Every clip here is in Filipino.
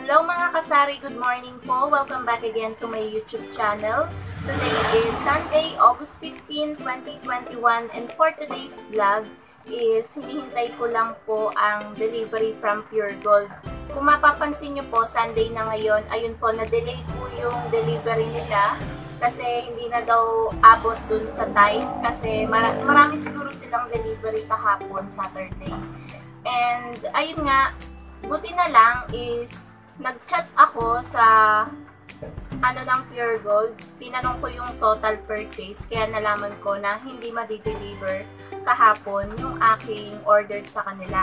Hello mga kasari, good morning po. Welcome back again to my YouTube channel. Today is Sunday, August 15, 2021 and for today's vlog is hinihintay ko lang po ang delivery from Pure Gold. Kung mapapansin nyo po, Sunday na ngayon, ayun po, na-delay po yung delivery nila kasi hindi na daw abot dun sa time kasi marami siguro silang delivery kahapon, Saturday. And ayun nga, buti na lang is nag-chat ako sa ng Pure Gold. Tinanong ko yung total purchase kaya nalaman ko na hindi ma-deliver kahapon yung aking order sa kanila.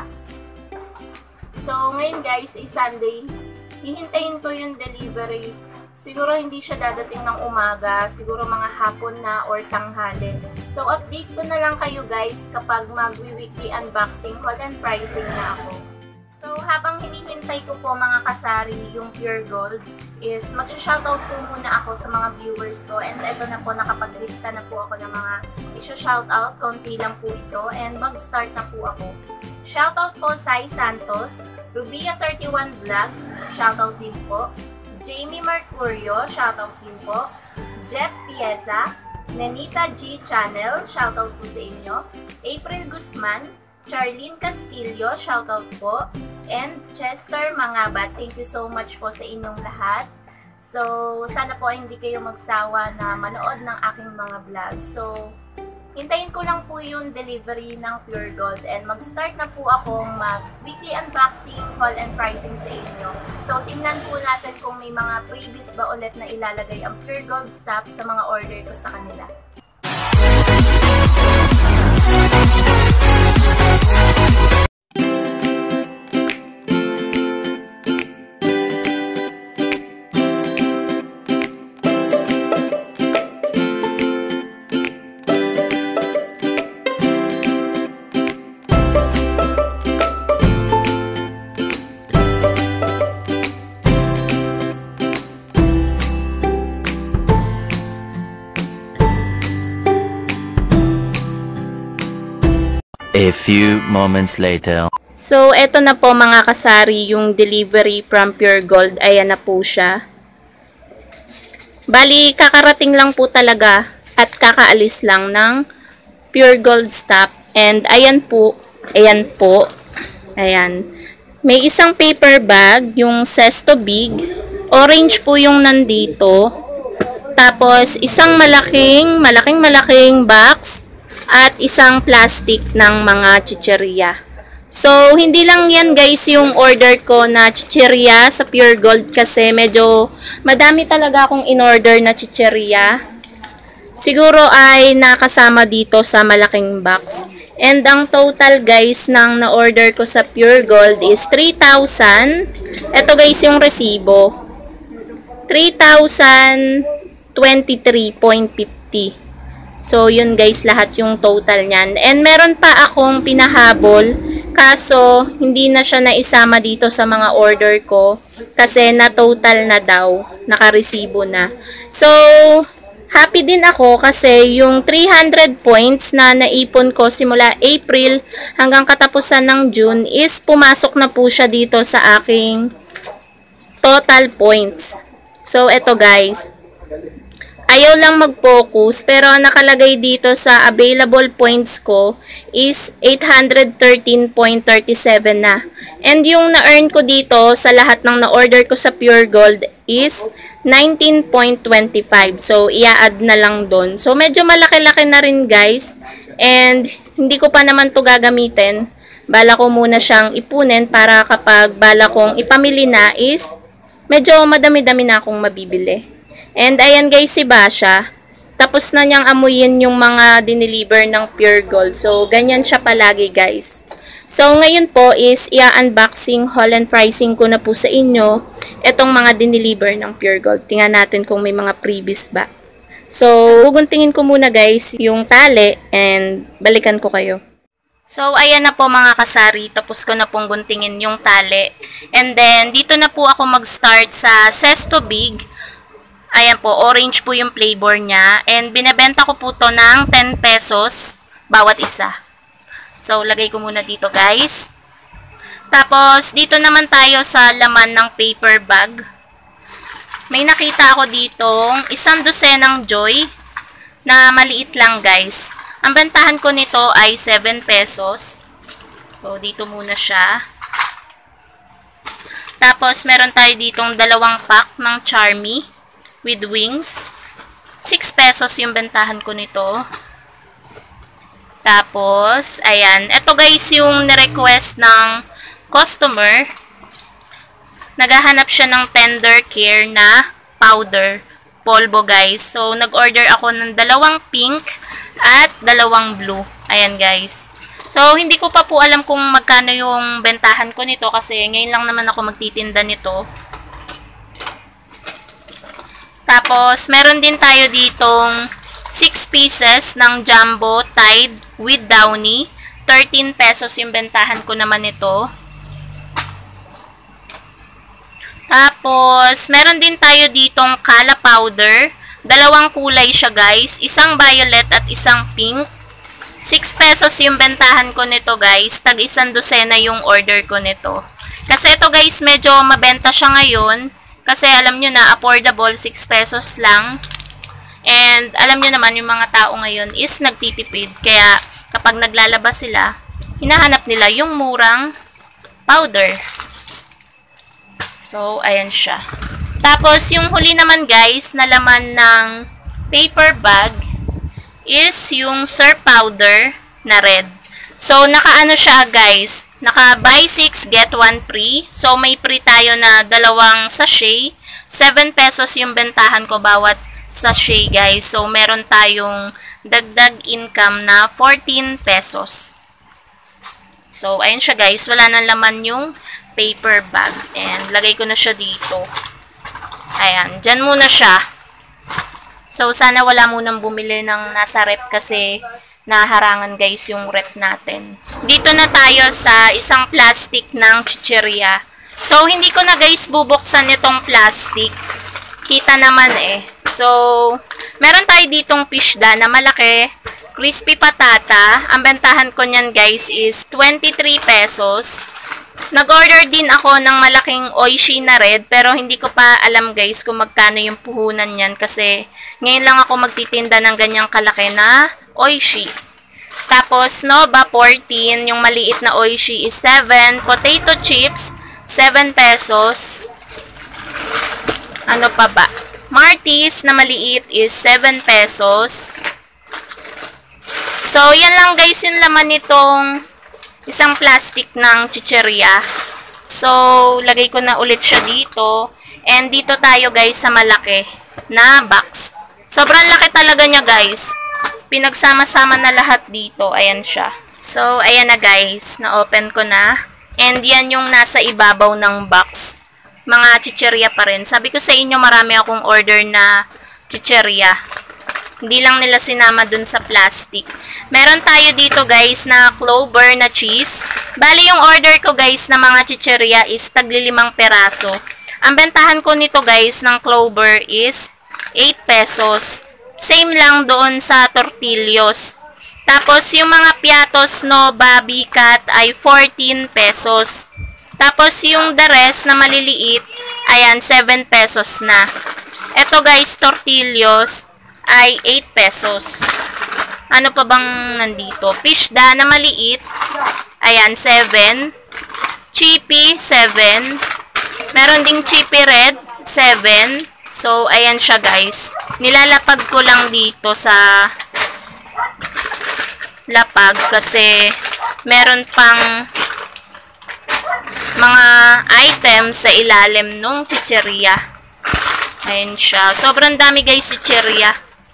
So ngayon guys is Sunday. Hihintayin ko yung delivery. Siguro hindi siya dadating ng umaga, siguro mga hapon na or tanghali. So update ko na lang kayo guys kapag mag-weekly unboxing, haul and pricing na ako. So, habang hinihintay ko po mga kasari yung Pure Gold is mag-shoutout po muna ako sa mga viewers ko and eto na po, nakapaglista na po ako ng mga i-shoutout, konti lang po ito and mag-start na po ako. Shoutout po Sai Santos, Rubia31 Vlogs, shoutout din po. Jamie Mercurio, shoutout din po. Jeff Pieza, Nenita G Channel, shoutout po sa inyo. April Guzman, Charlene Castillo, shoutout po. And Chester Mangabat, thank you so much po sa inyong lahat. So, sana po hindi kayo magsawa na manood ng aking mga vlog. So, hintayin ko lang po yung delivery ng Pure Gold and mag-start na po akong mag-weekly unboxing, haul and pricing sa inyo. So, tingnan po natin kung may mga freebies ba ulit na ilalagay ang Pure Gold staff sa mga order ko sa kanila. A few moments later. So, eto na po mga kasari yung delivery from Pure Gold. Ayan na po siya. Bali, kakarating lang po talaga at kakaalis lang ng Pure Gold stock. And ayan po. Ayan po. Ayan. May isang paper bag, yung Sesto Big. Orange po yung nandito. Tapos, isang malaking box. At isang plastic ng mga chicheria. So, hindi lang yan guys yung order ko na chicheria sa Pure Gold kasi medyo madami talaga akong in-order na chicheria. Siguro ay nakasama dito sa malaking box. And ang total guys ng na-order ko sa Pure Gold is 3,000. Ito guys yung resibo. 3,023.50. So, yun guys, lahat yung total niyan. And meron pa akong pinahabol, kaso hindi na siya naisama dito sa mga order ko kasi na-total na daw, nakaresibo na. So, happy din ako kasi yung 300 points na naipon ko simula April hanggang katapusan ng June is pumasok na po siya dito sa aking total points. So, eto guys. Ayaw lang mag-focus pero nakalagay dito sa available points ko is 813.37 na. And yung na-earn ko dito sa lahat ng na-order ko sa Pure Gold is 19.25. So, i-add na lang doon. So, medyo malaki-laki na rin guys. And hindi ko pa naman to gagamitin. Bala ko muna siyang ipunin para kapag bala kong ipamili na is medyo madami-dami na akong mabibili. And ayan guys si Basha, tapos na niyang amuyin yung mga dineliver ng Pure Gold. So, ganyan siya palagi guys. So, ngayon po is i-unboxing, haul and pricing ko na po sa inyo itong mga dineliver ng Pure Gold. Tingnan natin kung may mga freebies ba. So, guguntingin ko muna guys yung tali and balikan ko kayo. So, ayan na po mga kasari. Tapos ko na pong guntingin yung tali. And then, dito na po ako mag-start sa Sesto Big. Ayan po, orange po yung flavor niya. And binebenta ko po to ng 10 pesos bawat isa. So, lagay ko muna dito guys. Tapos, dito naman tayo sa laman ng paper bag. May nakita ako ditong 1 dosenang Joy na maliit lang guys. Ang bentahan ko nito ay 7 pesos. So, dito muna siya. Tapos, meron tayo ditong 2 pack ng Charmy with wings. 6 pesos yung bentahan ko nito. Tapos, ayan. Ito guys yung nirequest ng customer. Naghahanap siya ng tender care na powder. Polvo guys. So, nag-order ako ng 2 pink at 2 blue. Ayan guys. So, hindi ko pa po alam kung magkano yung bentahan ko nito kasi ngayon lang naman ako magtitinda nito. Tapos, meron din tayo ditong 6 pieces ng Jumbo Tide with Downy. 13 pesos yung bentahan ko naman nito. Tapos, meron din tayo ditong Kala Powder. 2 kulay siya guys. 1 violet at 1 pink. 6 pesos yung bentahan ko nito guys. Tag 1 dosena yung order ko nito. Kasi ito guys, medyo mabenta siya ngayon. Kasi alam nyo na, affordable, 6 pesos lang. And alam nyo naman, yung mga tao ngayon is nagtitipid. Kaya kapag naglalabas sila, hinahanap nila yung murang powder. So, ayan siya. Tapos, yung huli naman guys, na laman ng paper bag is yung Sir Powder na red. So, naka-ano siya guys, naka-buy 6, get 1 free. So, may free tayo na 2 sachet. 7 pesos yung bentahan ko bawat sachet guys. So, meron tayong dagdag income na 14 pesos. So, ayun siya guys. Wala nang laman yung paper bag. And, lagay ko na siya dito. Ayan. Dyan muna siya. So, sana wala munang bumili ng nasa rep kasi naharangan guys yung rep natin. Dito na tayo sa isang plastic ng chichirya. So, hindi ko na guys bubuksan itong plastic. Kita naman eh. So, meron tayo ditong pishda na malaki. Crispy patata. Ang bentahan ko niyan guys is 23 pesos. Nag-order din ako ng malaking oishi na red pero hindi ko pa alam guys kung magkano yung puhunan niyan kasi ngayon lang ako magtitinda ng ganyang kalaki na oishi. Tapos Nova 14, yung maliit na oishi is 7. Potato chips, 7 pesos. Ano pa ba? Martis na maliit is 7 pesos. So, yan lang guys yung laman nitong isang plastic ng chichirya. So, lagay ko na ulit siya dito. And dito tayo guys sa malaki na box. Sobrang laki talaga niya guys. Pinagsama-sama na lahat dito. Ayan siya. So, ayan na guys. Na-open ko na. And yan yung nasa ibabaw ng box. Mga chichirya pa rin. Sabi ko sa inyo marami akong order na chichirya. Hindi lang nila sinama dun sa plastic. Meron tayo dito guys na Clover na cheese. Bali yung order ko guys na mga chichirya is tagli 5 peraso. Ang bentahan ko nito guys ng Clover is 8 pesos. Same lang doon sa tortillos. Tapos yung mga piatos Nova Bicat ay 14 pesos. Tapos yung the rest na maliliit, ayan 7 pesos na. Ito guys, tortillos ay 8 pesos. Ano pa bang nandito? Pishda na maliit. Ayan, 7. Chippy, 7. Meron ding chippy red, 7. So, ayan siya guys. Nilalapag ko lang dito sa lapag kasi meron pang mga items sa ilalim nung chichirya. Ayan siya. Sobrang dami guys chichirya.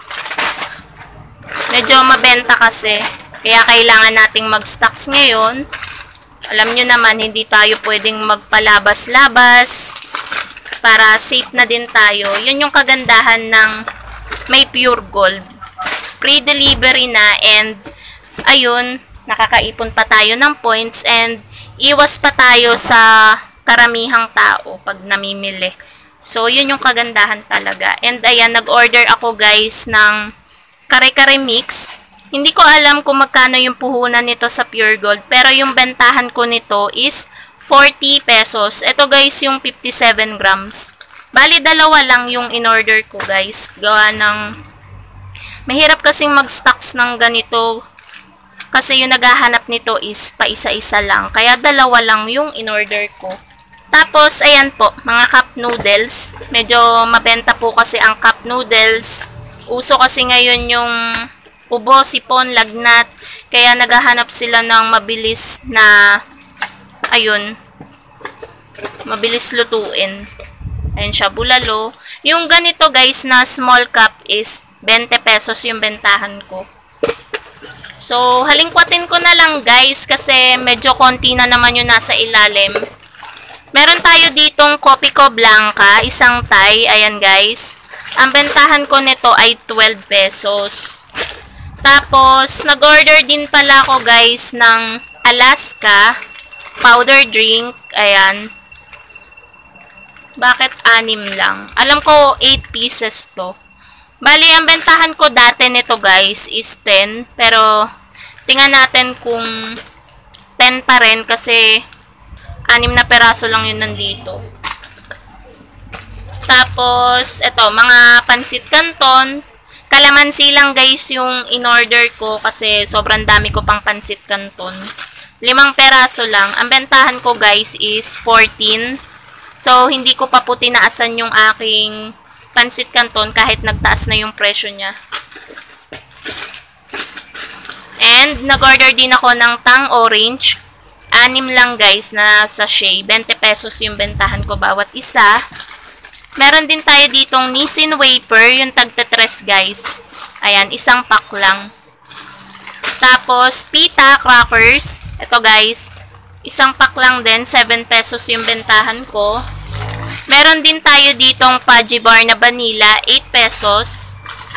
Medyo mabenta kasi. Kaya kailangan nating mag-stocks ngayon. Alam nyo naman, hindi tayo pwedeng magpalabas-labas. Para safe na din tayo. Yun yung kagandahan ng may pure gold. Free delivery na and ayun, nakakaipon pa tayo ng points and iwas pa tayo sa karamihang tao pag namimili. So, yun yung kagandahan talaga. And ayan, nag-order ako guys ng kare-kare mix. Hindi ko alam kung magkano yung puhunan nito sa Pure Gold. Pero yung bentahan ko nito is 40 pesos. Ito guys, yung 57 grams. Bali, dalawa lang yung in-order ko guys. Gawa ng... Mahirap kasing mag-stocks ng ganito. Kasi yung naghahanap nito is pa-isa-isa lang. Kaya dalawa lang yung in-order ko. Tapos, ayan po, mga cup noodles. Medyo mabenta po kasi ang cup noodles. Uso kasi ngayon yung ubo, sipon, lagnat. Kaya naghahanap sila ng mabilis na, ayun, mabilis lutuin. Ayun siya, bulalo. Yung ganito guys na small cup is 20 pesos yung bentahan ko. So, halingkwatin ko na lang guys kasi medyo konti na naman yung nasa ilalim. Meron tayo ditong Kopiko Blanca, isang Thai. Ayan guys. Ang bentahan ko nito ay 12 pesos. Tapos, nag-order din pala ako guys ng Alaska powder drink. Ayan. Bakit 6 lang? Alam ko 8 pieces to. Bali, ang bentahan ko dati nito guys is 10. Pero, tingnan natin kung 10 pa rin kasi 6 na peraso lang yun nandito. Tapos, ito, mga pansit canton. Kalamansi lang guys yung in-order ko kasi sobrang dami ko pang pansit canton. 5 peraso lang. Ang bentahan ko guys is 14. So, hindi ko pa po tinaasan yung aking pansit canton kahit nagtaas na yung presyo niya. And, nag-order din ako ng tang orange. 6 lang guys na sachet. 20 pesos yung bentahan ko bawat isa. Meron din tayo ditong Nissin wafer, yung tagta-3 guys. Ayan, isang pack lang. Tapos, pita crackers. Ito guys, isang pack lang din. 7 pesos yung bentahan ko. Meron din tayo ditong Pudgy bar na vanilla, 8 pesos.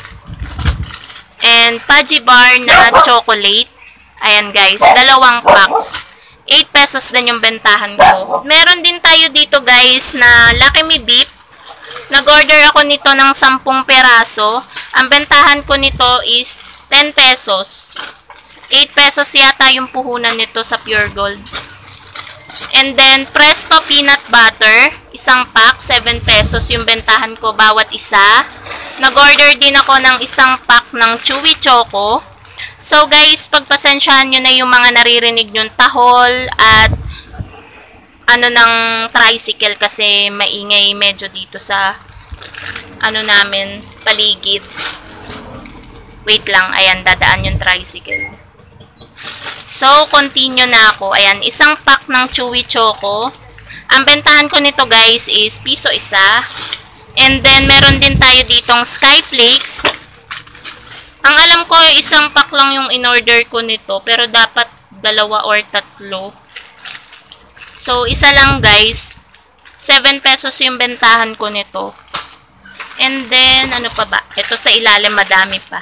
And Pudgy bar na chocolate. Ayan guys, 2 pack. 8 pesos din yung bentahan ko. Meron din tayo dito guys na Lucky Me Beef. Nag-order ako nito ng 10 peraso. Ang bentahan ko nito is 10 pesos. 8 pesos yata yung puhunan nito sa Pure Gold. And then, Presto Peanut Butter. Isang pack, 7 pesos yung bentahan ko bawat isa. Nag-order din ako ng isang pack ng Chewy Choco. So guys, pagpasensyahan nyo na yung mga naririnig yung tahol at ano ng tricycle kasi maingay medyo dito sa ano namin, paligid. Wait lang, ayan, dadaan yung tricycle. So, continue na ako. Ayan, isang pack ng Chewy Choco. Ang bentahan ko nito guys is piso isa. And then, meron din tayo ditong Skyflakes. Ang alam ko, isang pack lang yung in-order ko nito. Pero dapat 2 or 3. So, isa lang guys. 7 pesos yung bentahan ko nito. And then, ano pa ba? Ito sa ilalim, madami pa.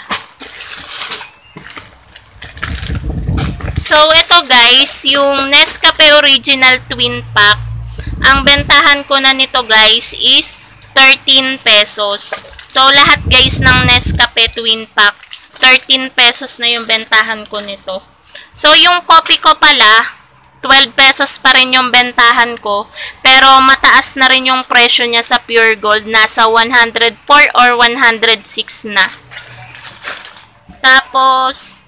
So, ito guys, yung Nescafe Original Twin Pack. Ang bentahan ko na nito guys is 13 pesos. So, lahat guys ng Nescafe Twin Pack, 13 pesos na yung bentahan ko nito. So, yung coffee ko pala, 12 pesos pa rin yung bentahan ko. Pero, mataas na rin yung presyo niya sa Pure Gold. Nasa 104 or 106 na. Tapos,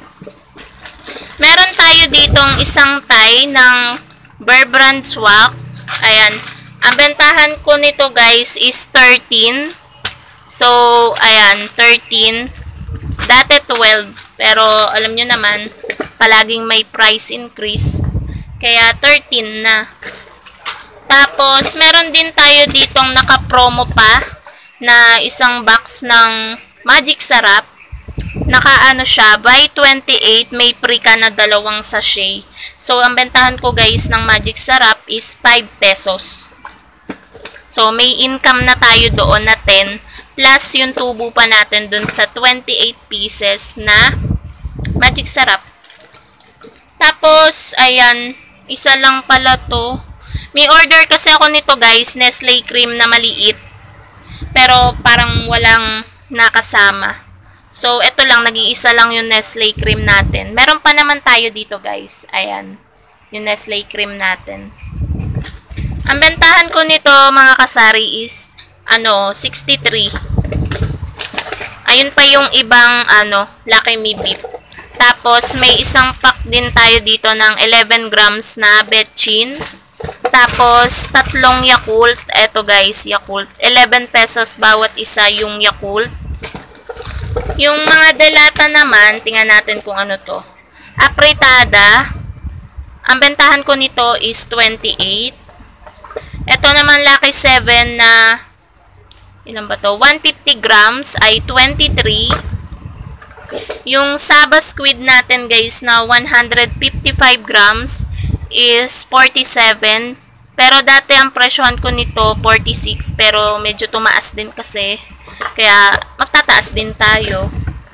meron tayo ditong isang Thai ng Bear Brand Swak. Ayan. Ang bentahan ko nito guys is 13. So, ayan, 13. Dati 12. Pero, alam nyo naman, palaging may price increase. Kaya, 13 na. Tapos, meron din tayo ditong naka-promo pa na isang box ng Magic Sarap. Naka-ano siya, buy 28, may free ka na 2 sachet. So, ang bentahan ko guys ng Magic Sarap is 5 pesos. So, may income na tayo doon na 10. Plus, yung tubo pa natin doon sa 28 pieces na Magic Sarap. Tapos, ayan, isa lang pala to. May order kasi ako nito guys, Nestle cream na maliit. Pero, parang walang nakasama. So, ito lang, nag-iisa lang yung Nestle cream natin. Meron pa naman tayo dito, guys. Ayan. yung Nestle cream natin. Ang bentahan ko nito, mga kasari, is 63. Ayun pa yung ibang Lucky Me beef. Tapos may isang pack din tayo dito ng 11 grams na betchin. Tapos 3 Yakult. Eto guys, Yakult. 11 pesos bawat isa yung Yakult. Yung mga delata naman, tingnan natin kung ano to. Apritada. Ang bentahan ko nito is 28. Ito naman Lucky 7 na ilan ba to? 150 grams ay 23. Yung Saba squid natin guys na 155 grams is 47. Pero dati ang presyohan ko nito 46 pero medyo tumaas din kasi. Kaya magtataas din tayo.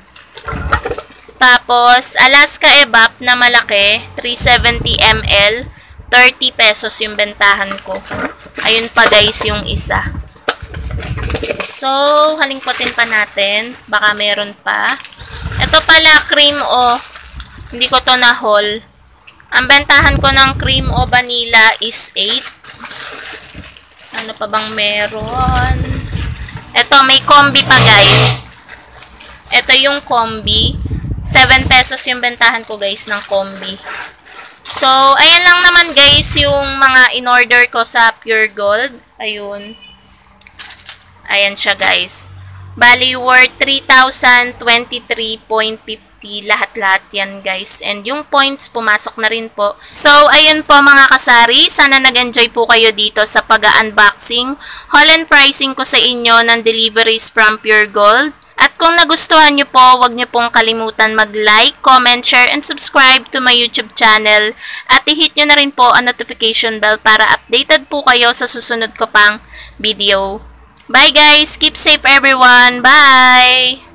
Tapos Alaska Evap na malaki 370 ml 30 pesos yung bentahan ko. Ayun pa guys yung isa. So, halingkotin pa natin. Baka meron pa. Ito pala, cream o. Hindi ko to na-haul. Ang bentahan ko ng cream o vanilla is 8. Ano pa bang meron? Ito, may combi pa guys. Ito yung combi. 7 pesos yung bentahan ko guys ng combi. So, ayan lang naman guys yung mga in-order ko sa Pure Gold. Ayun. Ayan siya guys. Bali worth 3,023.50 lahat-lahat yan guys. And yung points pumasok na rin po. So ayun po mga kasari. Sana nag-enjoy po kayo dito sa pag-unboxing, haul and pricing ko sa inyo ng deliveries from Pure Gold. At kung nagustuhan nyo po, huwag nyo pong kalimutan mag-like, comment, share, and subscribe to my YouTube channel. At i-hit nyo na rin po ang notification bell para updated po kayo sa susunod ko pang video. Bye guys! Keep safe everyone! Bye!